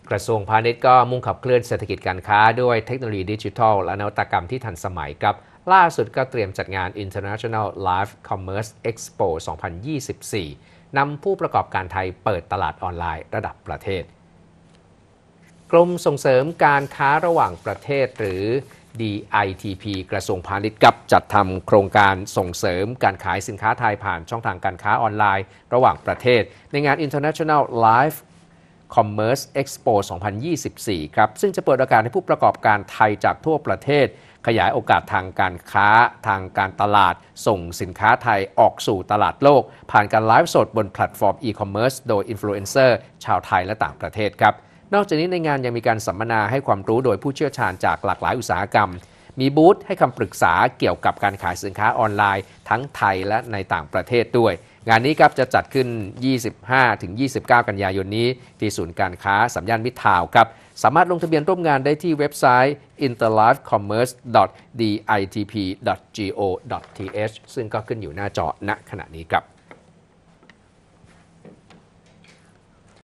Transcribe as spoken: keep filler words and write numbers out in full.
กระทรวงพาณิชย์ก็มุ่งขับเคลื่อนเศรษฐกิจการค้าด้วยเทคโนโลยีดิจิทัลและนวัตกรรมที่ทันสมัยครับล่าสุดก็เตรียมจัดงาน International Live Commerce Expo สองพันยี่สิบสี่ นำผู้ประกอบการไทยเปิดตลาดออนไลน์ระดับประเทศกรมส่งเสริมการค้าระหว่างประเทศหรือ ดี ไอ ที พี กระทรวงพาณิชย์กับจัดทำโครงการส่งเสริมการขายสินค้าไทยผ่านช่องทางการค้าออนไลน์ระหว่างประเทศในงาน International Live Commerce Expo สองพันยี่สิบสี่ ครับซึ่งจะเปิดโอกาสให้ผู้ประกอบการไทยจากทั่วประเทศขยายโอกาสทางการค้าทางการตลาดส่งสินค้าไทยออกสู่ตลาดโลกผ่านการไลฟ์สดบนแพลตฟอร์มอีคอมเมิร์ซโดยอินฟลูเอนเซอร์ชาวไทยและต่างประเทศครับนอกจากนี้ในงานยังมีการสัมมนาให้ความรู้โดยผู้เชี่ยวชาญจากหลากหลายอุตสาหกรรมมีบูธให้คำปรึกษาเกี่ยวกับการขายสินค้าออนไลน์ทั้งไทยและในต่างประเทศด้วยงานนี้ครับจะจัดขึ้น ยี่สิบห้าถึงยี่สิบเก้า กันยายนนี้ที่ศูนย์การค้าสัมย่านมิตรทาวน์ครับสามารถลงทะเบียนร่วมงานได้ที่เว็บไซต์ อินเตอร์ไลฟ์ คอมเมิร์ซ ดอท ดี ไอ ที พี ดอท จี โอ ดอท ที เอช ซึ่งก็ขึ้นอยู่หน้าจอณขณะนี้ครับ